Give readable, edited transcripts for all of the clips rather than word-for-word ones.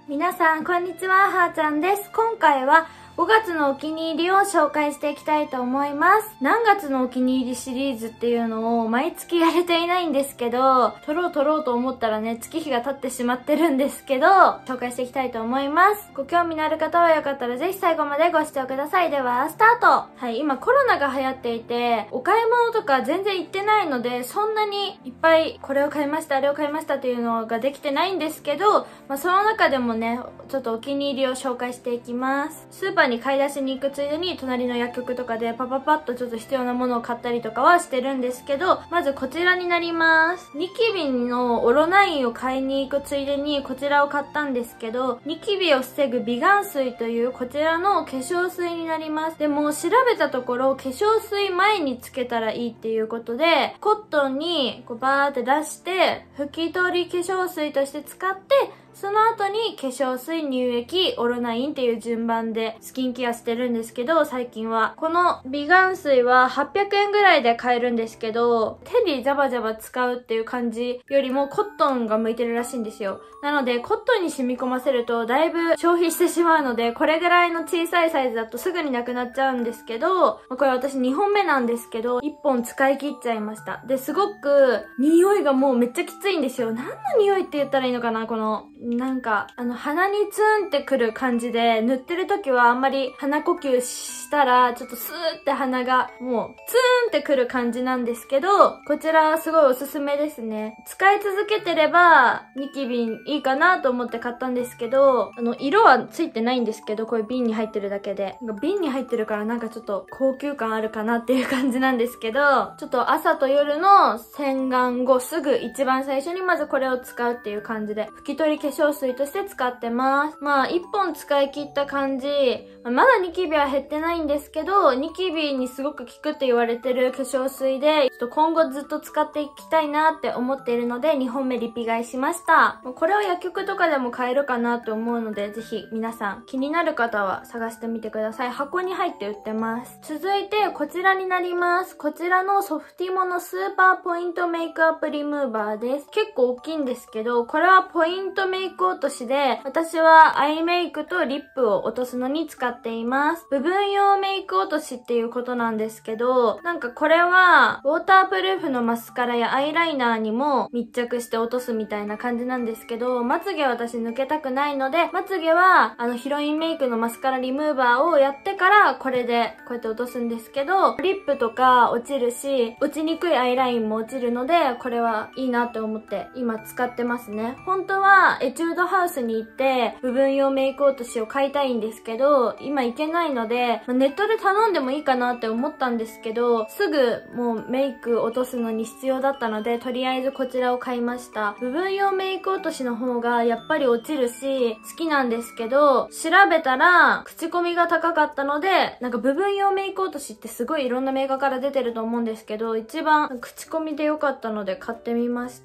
皆さんこんにちは、はーちゃんです。今回は5月のお気に入りを紹介していきたいと思います。何月のお気に入りシリーズっていうのを毎月やれていないんですけど、撮ろうと思ったらね、月日が経ってしまってるんですけど、紹介していきたいと思います。ご興味のある方はよかったらぜひ最後までご視聴ください。では、スタート。はい、今コロナが流行っていて、お買い物とか全然行ってないので、そんなにいっぱいこれを買いました、あれを買いましたっていうのができてないんですけど、その中でもね、ちょっとお気に入りを紹介していきます。スーパーに買い出しに行くついでに隣の薬局とかでパッとちょっと必要なものを買ったりとかはしてるんですけど、まずこちらになります。ニキビのオロナインを買いに行くついでにこちらを買ったんですけど、ニキビを防ぐ美顔水というこちらの化粧水になります。でも調べたところ化粧水前につけたらいいっていうことで、コットンにこうバーって出して拭き取り化粧水として使って、その後に化粧水、乳液、オロナインっていう順番でスキンケアしてるんですけど、最近は。この美顔水は800円ぐらいで買えるんですけど、手にジャバジャバ使うっていう感じよりもコットンが向いてるらしいんですよ。なので、コットンに染み込ませるとだいぶ消費してしまうので、これぐらいの小さいサイズだとすぐになくなっちゃうんですけど、これ私2本目なんですけど、1本使い切っちゃいました。で、すごく匂いがもうめっちゃきついんですよ。何の匂いって言ったらいいのかな、このなんか、鼻にツーンってくる感じで、塗ってる時はあんまり鼻呼吸したら、ちょっとスーって鼻が、もう、ツーンってくる感じなんですけど、こちらすごいおすすめですね。使い続けてれば、ニキビいいかなと思って買ったんですけど、色はついてないんですけど、こういう瓶に入ってるだけで。瓶に入ってるからなんかちょっと高級感あるかなっていう感じなんですけど、ちょっと朝と夜の洗顔後すぐ一番最初にまずこれを使うっていう感じで、拭き取り化粧水として使ってます。1本使い切った感じ、まだニキビは減ってないんですけど、ニキビにすごく効くって言われてる化粧水で、ちょっと今後ずっと使っていきたいなって思っているので、2本目リピ買いしました。これは薬局とかでも買えるかなと思うので、ぜひ皆さん気になる方は探してみてください。箱に入って売ってます。続いてこちらになります。こちらのソフティモのスーパーポイントメイクアップリムーバーです。結構大きいんですけど、これはポイントメイク落としで、私はアイメイクとリップを落とすのに使っています。部分用メイク落としっていうことなんですけど、なんかこれはウォータープルーフのマスカラやアイライナーにも密着して落とすみたいな感じなんですけど、まつげは私抜けたくないので、まつげはヒロインメイクのマスカラリムーバーをやってからこれでこうやって落とすんですけど、リップとか落ちるし、落ちにくいアイラインも落ちるので、これはいいなって思って今使ってますね。本当はエチュードハウスに行って部分用メイク落としを買いたいんですけど、今行けないので、ネットで頼んでもいいかなって思ったんですけど、すぐもうメイク落とすのに必要だったので、とりあえずこちらを買いました。部分用メイク落としの方がやっぱり落ちるし好きなんですけど、調べたら口コミが高かったので、なんか部分用メイク落としってすごいいろんなメーカーから出てると思うんですけど、一番口コミで良かったので買ってみました。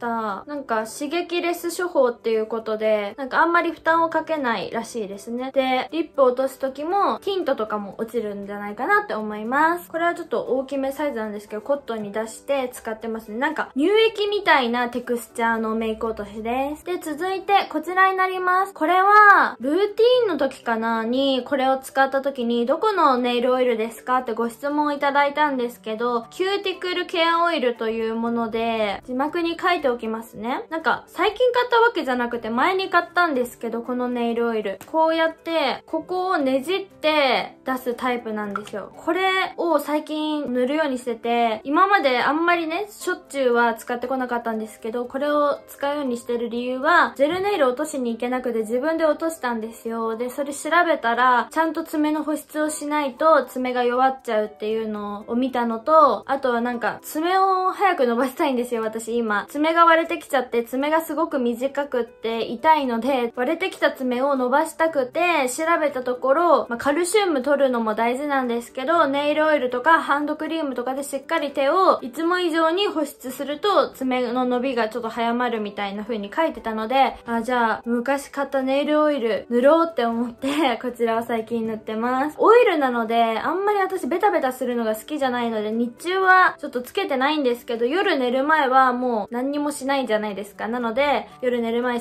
なんか刺激レス処方っていうことで、なんかあんまり負担をかけないらしいですね。で、リップを落とす時もティントとかも落ちるんじゃないかなって思います。これはちょっと大きめサイズなんですけど、コットンに出して使ってますね。なんか乳液みたいなテクスチャーのメイク落としです。で、続いてこちらになります。これはルーティーンの時かなにこれを使った時に、どこのネイルオイルですかってご質問をいただいたんですけど、キューティクルケアオイルというもので、字幕に書いておきますね。なんか最近買ったわけじゃなくて前に買ったんですけど、このネイルオイルこうやってここをねじって出すタイプなんですよ。これを最近塗るようにしてて、今まであんまりねしょっちゅうは使ってこなかったんですけど、これを使うようにしてる理由は、ジェルネイル落としに行けなくて自分で落としたんですよ。で、それ調べたらちゃんと爪の保湿をしないと爪が弱っちゃうっていうのを見たのと、あとはなんか爪を早く伸ばしたいんですよ。私今爪が割れてきちゃって、爪がすごく短くって痛いので、割れてきた爪を伸ばしたくて調べたところ、カルシウム取るのも大事なんですけど、ネイルオイルとかハンドクリームとかでしっかり手をいつも以上に保湿すると爪の伸びがちょっと早まるみたいな風に書いてたので、じゃあ昔買ったネイルオイル塗ろうって思ってこちらを最近塗ってます。オイルなのであんまり私ベタベタするのが好きじゃないので、日中はちょっとつけてないんですけど、夜寝る前はもう何にもしないじゃないですか。なので夜寝る前スマホい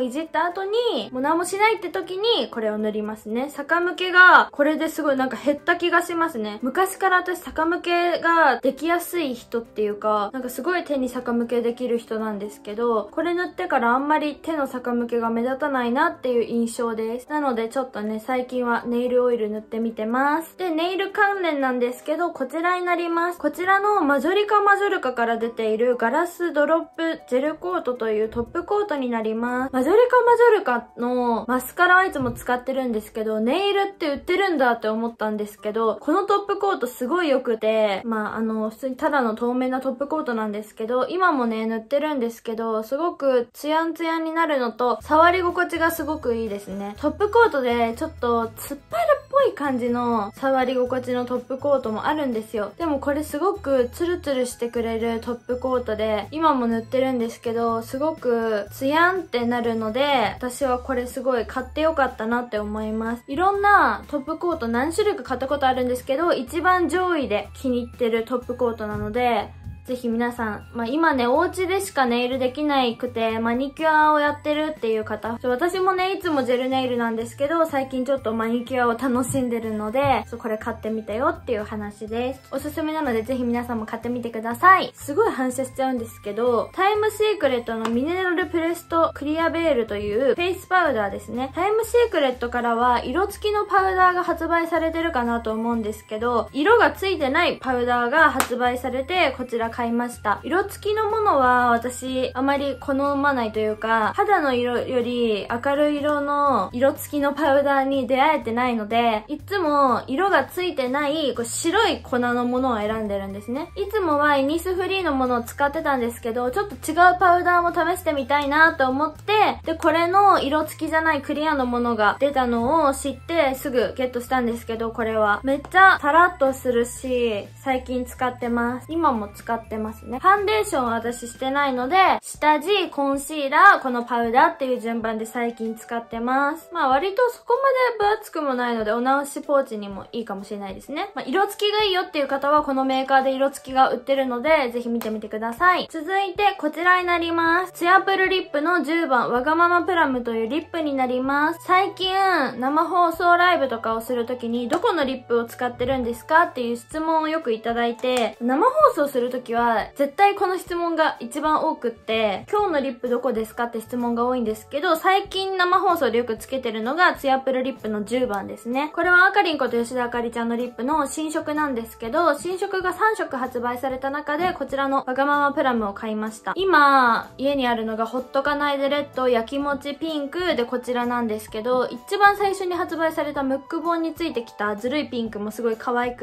いじった後に、もう何もしないって時にこれを塗りますね。逆向けがこれですごいなんか減った気がしますね。昔から私逆向けができやすい人っていうか、なんかすごい手に逆向けできる人なんですけど、これ塗ってからあんまり手の逆向けが目立たないなっていう印象です。なのでちょっとね、最近はネイルオイル塗ってみてます。で、ネイル関連なんですけど、こちらになります。こちらのマジョリカマジョルカから出ているガラスドロップジェルコートというトップコートになります。マジョリカマジョルカのマスカラはいつも使ってるんですけど、ネイルって売ってるんだって思ったんですけど、このトップコートすごい良くて、普通にただの透明なトップコートなんですけど、今もね、塗ってるんですけど、すごくツヤンツヤンになるのと、触り心地がすごくいいですね。トップコートでちょっと突っ張るっぽい感じの触り心地のトップコートもあるんですよ。でもこれすごくツルツルしてくれるトップコートで、今も塗ってるんですけど、すごくツヤンってなるので、私はこれすごい買ってよかったなって思います。いろんなトップコート何種類か買ったことあるんですけど、一番上位で気に入ってるトップコートなので、ぜひ皆さん、今ね、お家でしかネイルできないくて、マニキュアをやってるっていう方、私もね、いつもジェルネイルなんですけど、最近ちょっとマニキュアを楽しんでるので、これ買ってみたよっていう話です。おすすめなので、ぜひ皆さんも買ってみてください。すごい反射しちゃうんですけど、タイムシークレットのミネラルプレストクリアベールというフェイスパウダーですね。タイムシークレットからは、色付きのパウダーが発売されてるかなと思うんですけど、色がついてないパウダーが発売されて、こちら買いました。色付きのものは私あまり好まないというか、肌の色より明るい色の色付きのパウダーに出会えてないので、いつも色がついてない白い粉のものを選んでるんですね。いつもはイニスフリーのものを使ってたんですけど、ちょっと違うパウダーも試してみたいなと思って、で、これの色付きじゃないクリアのものが出たのを知ってすぐゲットしたんですけど、これはめっちゃサラッとするし、最近使ってます。今も使ってますね。ファンデーションは私してないので、下地、コンシーラー、このパウダーっていう順番で最近使ってます。割とそこまで分厚くもないので、お直しポーチにもいいかもしれないですね。色付きがいいよっていう方は、このメーカーで色付きが売ってるので、ぜひ見てみてください。続いて、こちらになります。ツヤプルリップの10番、わがままプラムというリップになります。最近、生放送ライブとかをするときに、どこのリップを使ってるんですかっていう質問をよくいただいて、生放送するときは、絶対この質問が一番多くって、今日のリップどこですかって質問が多いんですけど、最近生放送でよくつけてるのがツヤプルリップの10番ですね。これはあかりんこと吉田あかりちゃんのリップの新色なんですけど、新色が3色発売された中で、こちらのわがままプラムを買いました。今、家にあるのがほっとかないでレッド、焼きもちピンクでこちらなんですけど、一番最初に発売されたムック本についてきたずるいピンクもすごい可愛くって、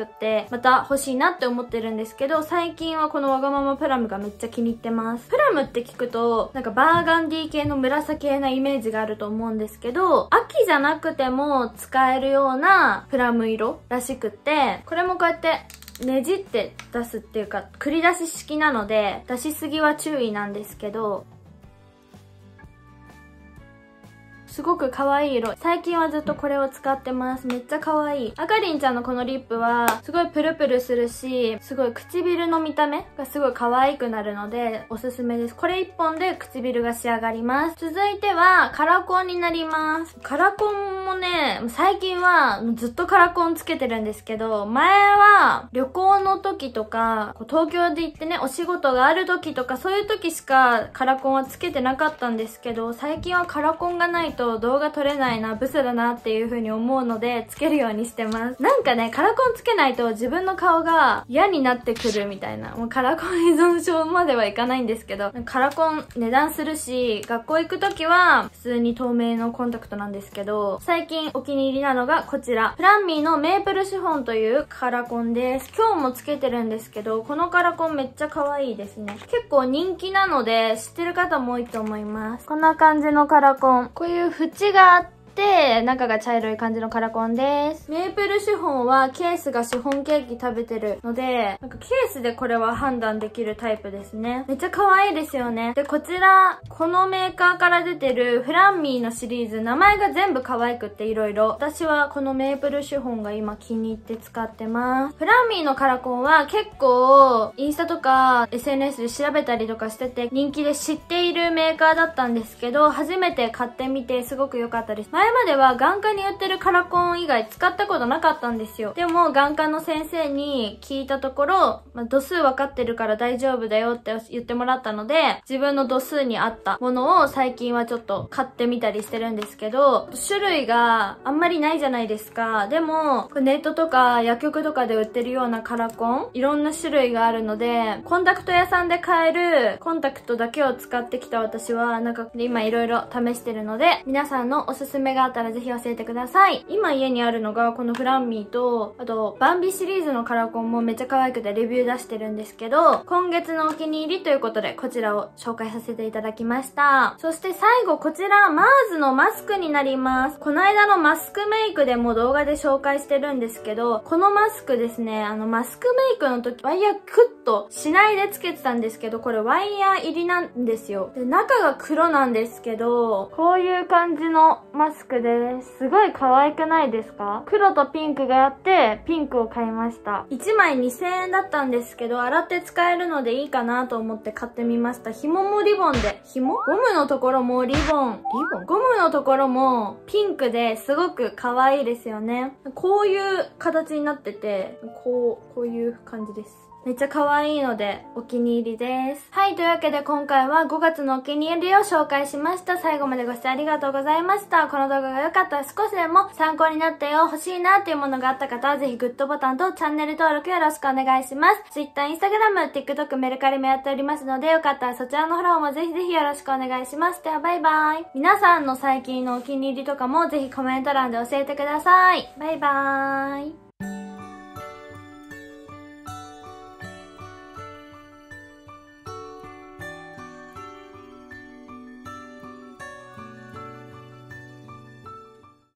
また欲しいなって思ってるんですけど、最近はこのわがままプラムがめっちゃ気に入ってます。プラムって聞くと、なんかバーガンディ系の紫系なイメージがあると思うんですけど、秋じゃなくても使えるようなプラム色らしくって、これもこうやってねじって出すっていうか、繰り出し式なので、出しすぎは注意なんですけど、すごく可愛い色。最近はずっとこれを使ってます。めっちゃ可愛い。あかりんちゃんのこのリップは、すごいプルプルするし、すごい唇の見た目がすごい可愛くなるので、おすすめです。これ一本で唇が仕上がります。続いては、カラコンになります。カラコンもね、最近はずっとカラコンつけてるんですけど、前は旅行の時とか、東京で行ってね、お仕事がある時とか、そういう時しかカラコンはつけてなかったんですけど、最近はカラコンがないと動画撮れないな、ブスだなっていう風に思うので、つけるようにしてます。なんかね、カラコンつけないと自分の顔が嫌になってくるみたいな。もうカラコン依存症まではいかないんですけど、カラコン値段するし、学校行く時は普通に透明のコンタクトなんですけど、最近お気に入りなのがこちら。プランミーのメープルシフォンというカラコンです。今日もつけてるんですけど、このカラコンめっちゃ可愛いですね。結構人気なので知ってる方も多いと思います。こんな感じのカラコン。こういう縁があって、 て、中が茶色い感じのカラコンです。メープルシフォンはケースがシフォンケーキ食べてるので、なんかケースでこれは判断できるタイプですね。めっちゃ可愛いですよね。で、こちら、このメーカーから出てるフランミーのシリーズ、名前が全部可愛くって色々。私はこのメープルシフォンが今気に入って使ってます。フランミーのカラコンは結構、インスタとか SNS で調べたりとかしてて人気で知っているメーカーだったんですけど、初めて買ってみてすごく良かったです。前までは眼科に売ってるカラコン以外使ったことなかったんですよ。でも眼科の先生に聞いたところ、度数分かってるから大丈夫だよって言ってもらったので、自分の度数に合ったものを最近はちょっと買ってみたりしてるんですけど、種類があんまりないじゃないですか。でも、ネットとか薬局とかで売ってるようなカラコン、いろんな種類があるので、コンタクト屋さんで買えるコンタクトだけを使ってきた私は、なんか今いろいろ試してるので、皆さんのおすすめがあったらぜひ教えてください。今家にあるのがこのフランミーと、あとバンビシリーズのカラコンもめっちゃ可愛くてレビュー出してるんですけど、今月のお気に入りということでこちらを紹介させていただきました。そして最後こちら、マーズのマスクになります。この間のマスクメイクでも動画で紹介してるんですけど、このマスクですね、マスクメイクの時ワイヤークッとしないでつけてたんですけど、これワイヤー入りなんですよ。で、中が黒なんですけど、こういう感じのマスクです。すごい可愛くないですか？黒とピンクがあって、ピンクを買いました。1枚2000円だったんですけど、洗って使えるのでいいかなと思って買ってみました。紐もリボンで、ゴムのところもリボンゴムのところもピンクですごく可愛いですよね。こういう形になってて、こういう感じです。めっちゃ可愛いのでお気に入りです。はい、というわけで今回は5月のお気に入りを紹介しました。最後までご視聴ありがとうございました。この動画が良かったら少しでも参考になったよ、欲しいなっていうものがあった方はぜひグッドボタンとチャンネル登録よろしくお願いします。Twitter、Instagram、TikTok、メルカリもやっておりますのでよかったらそちらのフォローもぜひぜひよろしくお願いします。ではバイバイ。皆さんの最近のお気に入りとかもぜひコメント欄で教えてください。バイバーイ。